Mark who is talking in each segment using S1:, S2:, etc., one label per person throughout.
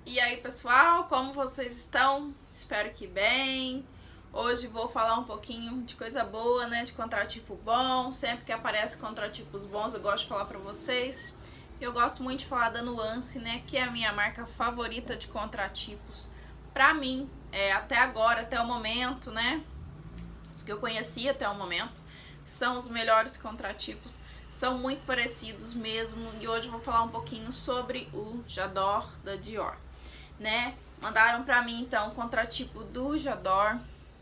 S1: E aí, pessoal, como vocês estão? Espero que bem. Hoje vou falar um pouquinho de coisa boa, né? De contratipo bom. Sempre que aparece contratipos bons, eu gosto de falar pra vocês. Eu gosto muito de falar da Nuance, né? Que é a minha marca favorita de contratipos. Pra mim, até agora, até o momento, né? Os que eu conheci até o momento, são os melhores contratipos. São muito parecidos mesmo. E hoje eu vou falar um pouquinho sobre o J'adore da Dior, né? Mandaram pra mim, então, o contratipo do J'adore,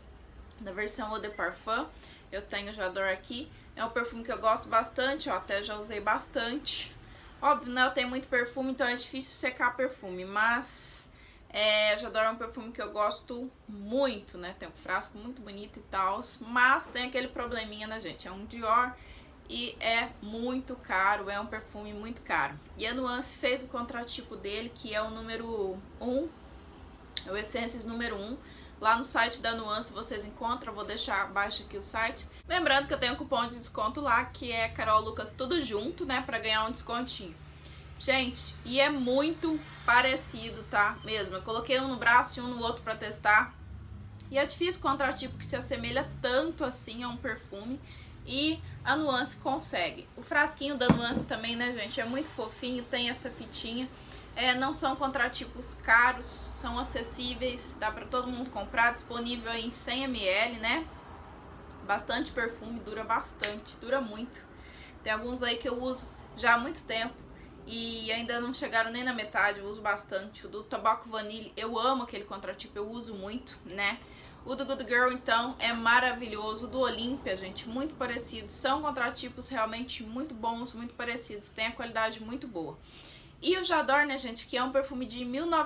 S1: da versão Eau de Parfum. Eu tenho o J'adore aqui. É um perfume que eu gosto bastante, ó, até já usei bastante. Óbvio, né, eu tenho muito perfume, então é difícil secar perfume, mas J'adore é um perfume que eu gosto muito, né? Tem um frasco muito bonito e tal, mas tem aquele probleminha, né, gente? É um Dior e é muito caro, é um perfume muito caro. E a Nuance fez o contratipo dele, que é o número 1, é o Essências número 1. Lá no site da Nuance vocês encontram, vou deixar abaixo aqui o site. Lembrando que eu tenho um cupom de desconto lá, que é Carol Lucas tudo junto, né, pra ganhar um descontinho. Gente, e é muito parecido, tá? Mesmo, eu coloquei um no braço e um no outro pra testar. E é difícil contratipo que se assemelha tanto assim a um perfume. E a Nuance consegue. O frasquinho da Nuance também, né, gente, é muito fofinho, tem essa fitinha. Não são contratipos caros, são acessíveis, dá pra todo mundo comprar, disponível em 100 ml, né? Bastante perfume, dura bastante, dura muito. Tem alguns aí que eu uso já há muito tempo e ainda não chegaram nem na metade, eu uso bastante. O do Tabaco Vanille, eu amo aquele contratipo, eu uso muito, né? O do Good Girl, então, é maravilhoso. O do Olympia, gente, muito parecidos. São contratipos realmente muito bons, muito parecidos. Tem a qualidade muito boa. E o J'adore, né, gente, que é um perfume de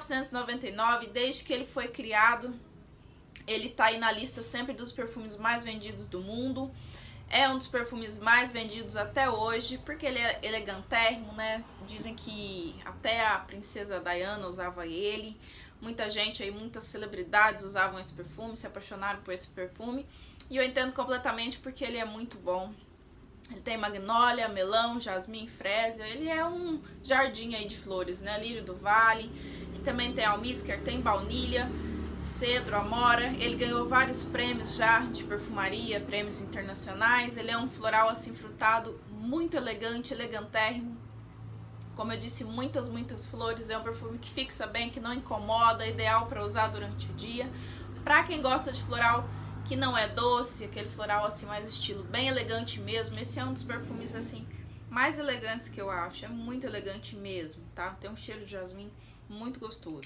S1: 1999, desde que ele foi criado. Ele tá aí na lista sempre dos perfumes mais vendidos do mundo. É um dos perfumes mais vendidos até hoje, porque ele é elegantérrimo, né? Dizem que até a princesa Diana usava ele. Muita gente aí, muitas celebridades usavam esse perfume, se apaixonaram por esse perfume. E eu entendo completamente porque ele é muito bom. Ele tem magnólia, melão, jasmim, frésia. Ele é um jardim aí de flores, né? Lírio do vale. Ele também tem almíscar, tem baunilha, cedro, amora. Ele ganhou vários prêmios já de perfumaria, prêmios internacionais. Ele é um floral assim frutado, muito elegante, elegantérrimo. Como eu disse, muitas flores. É um perfume que fixa bem, que não incomoda, ideal para usar durante o dia. Para quem gosta de floral que não é doce, aquele floral assim mais estilo bem elegante mesmo, esse é um dos perfumes assim mais elegantes que eu acho. É muito elegante mesmo, tá? Tem um cheiro de jasmim muito gostoso.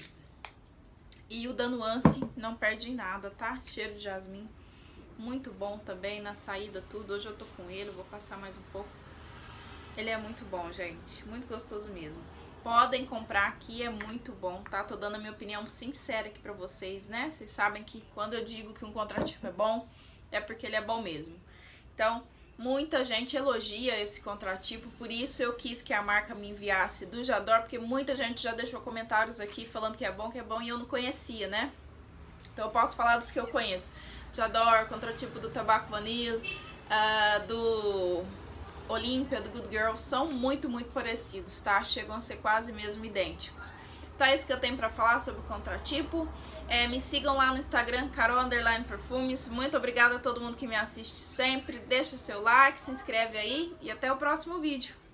S1: E o da Nuance não perde em nada, tá? Cheiro de jasmim muito bom também, na saída tudo. Hoje eu tô com ele, vou passar mais um pouco. Ele é muito bom, gente, muito gostoso mesmo. Podem comprar aqui, é muito bom, tá? Tô dando a minha opinião sincera aqui pra vocês, né? Vocês sabem que quando eu digo que um contratipo é bom, é porque ele é bom mesmo. Então, muita gente elogia esse contratipo, por isso eu quis que a marca me enviasse do J'adore, porque muita gente já deixou comentários aqui falando que é bom, e eu não conhecia, né? Então eu posso falar dos que eu conheço. J'adore, contratipo do Tabaco Vanille, do Olympia, do Good Girl, são muito parecidos, tá? Chegam a ser quase mesmo idênticos. Tá, isso que eu tenho pra falar sobre o contratipo. Me sigam lá no Instagram, Carol_Perfumes. Muito obrigada a todo mundo que me assiste sempre. Deixa seu like, se inscreve aí e até o próximo vídeo.